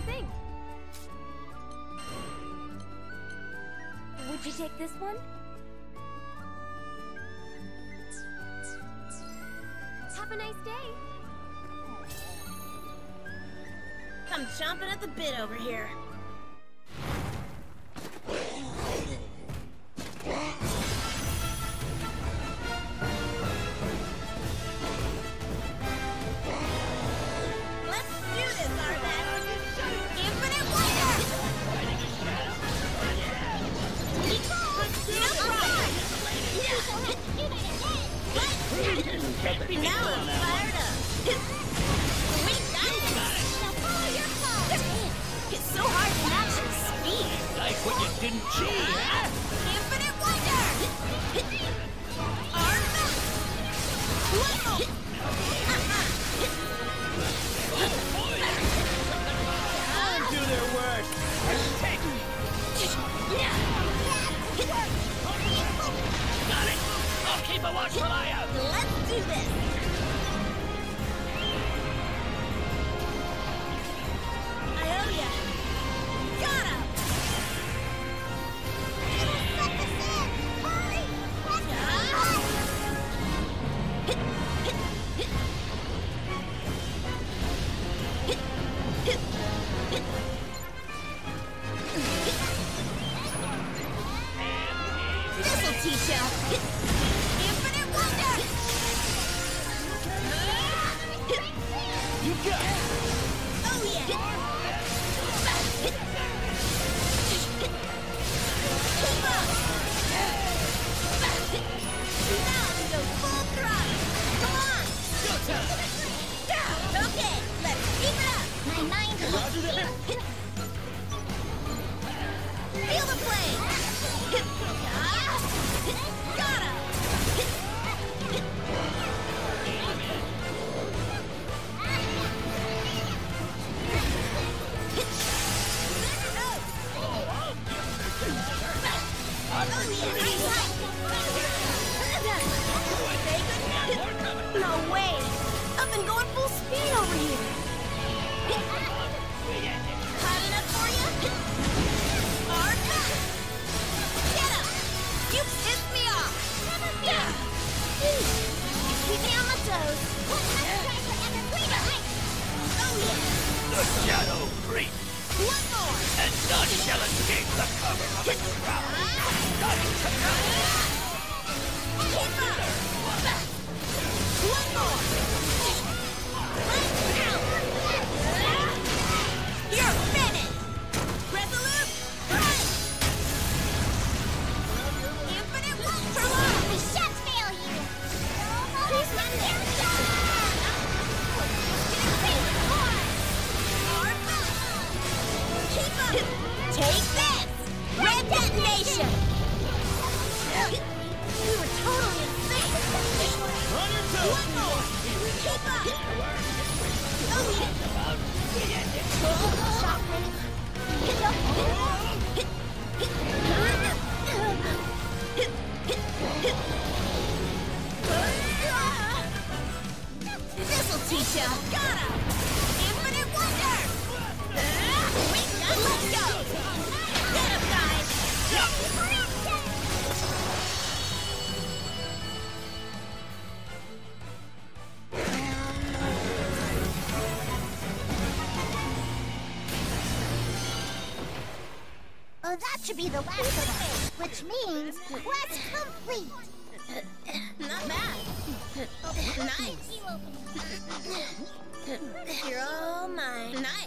you think? Would you take this one? Have a nice day. I'm chomping at the bit over here. Now I'm fired up. We got it. Oh, you're fine. It's so hard to match his speed. Like when you didn't cheat. Infinite wonder. Arma. Whoa. Do their worst. Take me. Got it. I'll keep a watchful eye out. Let's do this. I owe ya. Got him. Let us in. Hurry. This'll teach ya. Infinite wonder. You got it. Oh yeah. Keep up. Now we go full throttle. Come on. Go time. Okay, let's keep it up. My mind is Roger that. Feel the flame. Got him. No way! I've been going full speed over here. Hot enough for you? Arma! Get him! You pissed me off! Keep me on my toes. Oh yeah! The shadow creep. One more! And none shall escape the cover of its shroud. Keep up! One more! You're finished! Resolute! Right! Infinite wonder! The shots fail you! Please run there! Keep up! Take this! Red detonation! You were totally insane! On your toes. One more! Keep up! Oh yeah! Shockwave! This'll teach ya! Got him! Infinite wonder! Let's go! Get him, guys! Oh, that should be the last of us, which means quest complete. Not bad. Nice. You're all mine. Nice.